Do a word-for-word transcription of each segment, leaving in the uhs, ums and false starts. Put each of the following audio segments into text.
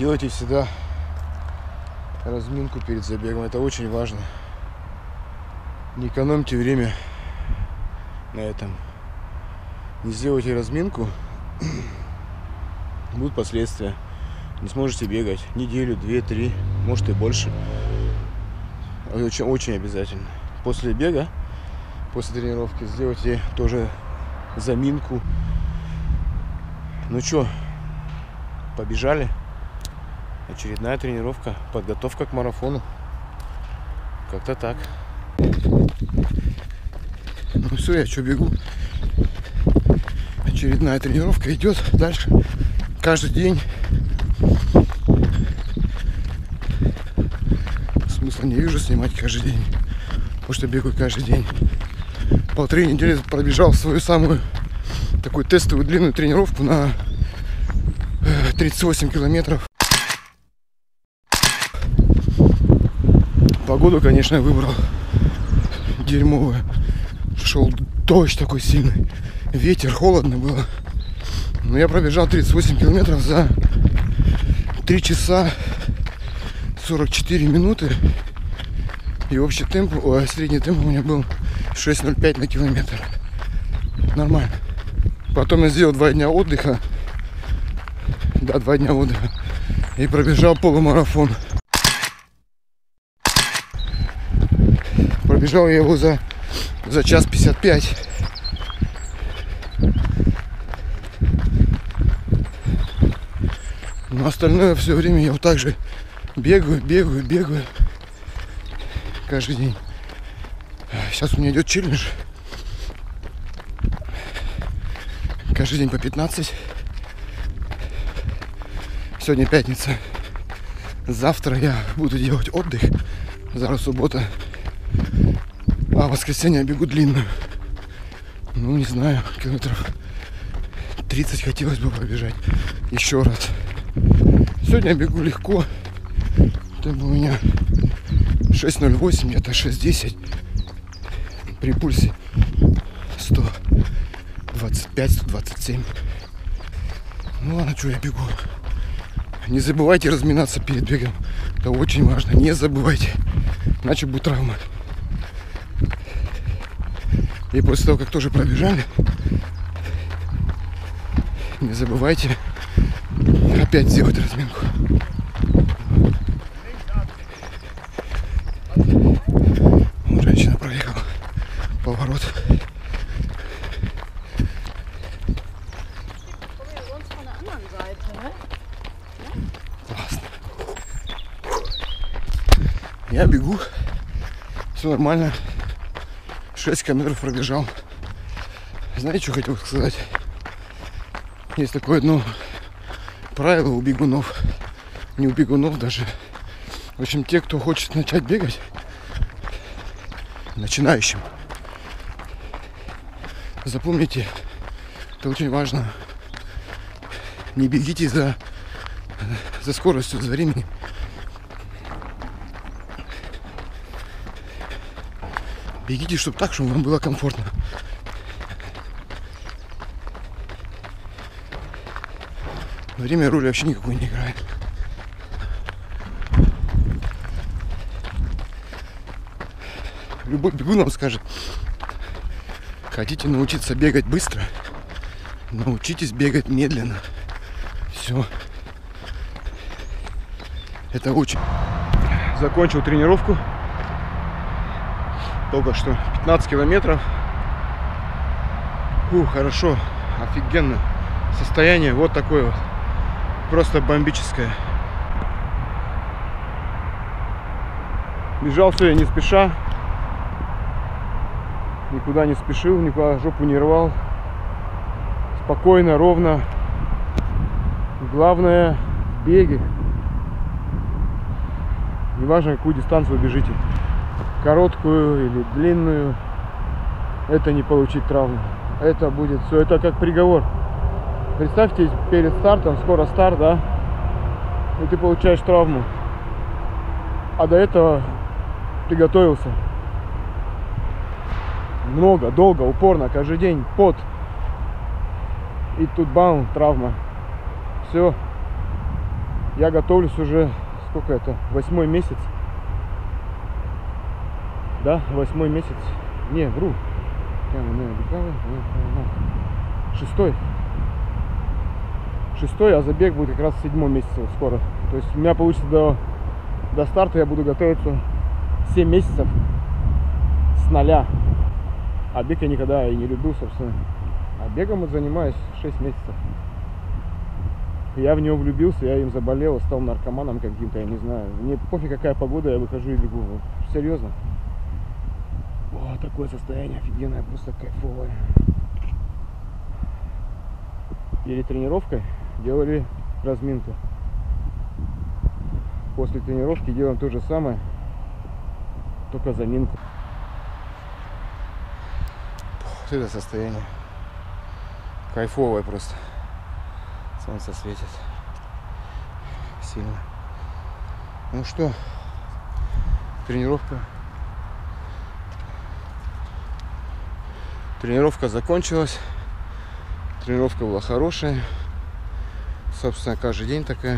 Делайте всегда разминку перед забегом. Это очень важно. Не экономьте время на этом. Не сделайте разминку, будут последствия. Не сможете бегать неделю, две, три, может и больше. Очень, очень обязательно. После бега, после тренировки сделайте тоже заминку. Ну что, побежали. Очередная тренировка, подготовка к марафону. Как-то так. Ну все, я что, бегу. Очередная тренировка идет дальше. Каждый день. Смысла не вижу снимать каждый день. Потому что бегаю каждый день. Полторы недели пробежал свою самую такую тестовую длинную тренировку на тридцать восемь километров. Погоду, конечно, я выбрал дерьмовую. Шел дождь такой сильный. Ветер, холодно было. Но я пробежал тридцать восемь километров за три часа сорок четыре минуты. И общий темп, о, средний темп у меня был шесть ноль пять на километр. Нормально. Потом я сделал два дня отдыха. Да, два дня отдыха. И пробежал полумарафон. Пробежал я его за, за час пятьдесят пять. Но остальное все время я вот так же бегаю, бегаю, бегаю. Каждый день. Сейчас у меня идет челлендж. Каждый день по пятнадцать. Сегодня пятница. Завтра я буду делать отдых. Завтра суббота. А в воскресенье я бегу длинную. Ну, не знаю, километров тридцать хотелось бы пробежать. Еще раз. Сегодня я бегу легко. Темп у меня шесть ноль восемь, где-то шесть десять. При пульсе сто двадцать пять — сто двадцать семь. Ну ладно, что я бегу. Не забывайте разминаться перед бегом. Это очень важно. Не забывайте. Иначе будет травма. И после того, как тоже пробежали, не забывайте опять сделать разминку. Вот женщина проехала поворот. Классно. Я бегу. Все нормально. шесть километров пробежал. Знаете, что хотел сказать? Есть такое одно правило у бегунов. Не у бегунов даже. В общем, те, кто хочет начать бегать, начинающим, запомните, это очень важно. Не бегите за, за скоростью, за временем. Бегите, чтобы так, чтобы вам было комфортно. Время роли вообще никакой не играет. Любой бегун вам скажет: хотите научиться бегать быстро, научитесь бегать медленно. Все. Это очень. Закончил тренировку. Только что пятнадцать километров. Фу, хорошо, офигенно. Состояние вот такое вот. Просто бомбическое. Бежал все я не спеша. Никуда не спешил, никуда жопу не рвал. Спокойно, ровно. Главное в беге. Неважно, какую дистанцию вы бежите. Короткую или длинную. Это не получить травму. Это будет все. Это как приговор. Представьте, перед стартом, скоро старт, да? И ты получаешь травму. А до этого ты готовился. Много, долго, упорно, каждый день, пот. И тут бам, травма. Все. Я готовлюсь уже, сколько это, восьмой месяц. Да, восьмой месяц. Не, вру. Шестой. Шестой, а забег будет как раз в седьмом месяце скоро. То есть у меня получится до, до старта я буду готовиться семь месяцев с нуля. А бег я никогда и не любил, собственно. А бегом вот занимаюсь шесть месяцев. Я в него влюбился, я им заболел, стал наркоманом каким-то, я не знаю. Мне пофиг какая погода, я выхожу и бегу. Вот, серьезно. О, такое состояние офигенное, просто кайфовое. Перед тренировкой делали разминку. После тренировки делаем то же самое, только заминку. Вот это состояние кайфовое просто. Солнце светит сильно. Ну что, тренировка. Тренировка закончилась. Тренировка была хорошая. Собственно, каждый день такая.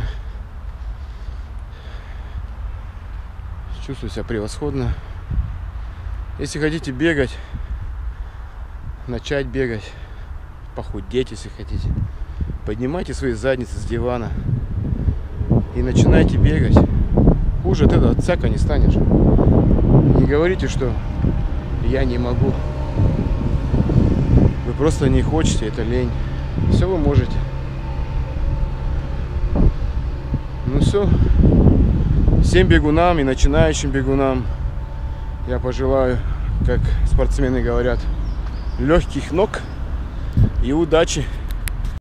Чувствую себя превосходно. Если хотите бегать, начать бегать, похудеть, если хотите, поднимайте свои задницы с дивана и начинайте бегать. Хуже от этого отсяка не станешь. Не говорите, что я не могу. Вы просто не хотите, это лень. Все вы можете. Ну все. Всем бегунам и начинающим бегунам я пожелаю, как спортсмены говорят, легких ног и удачи.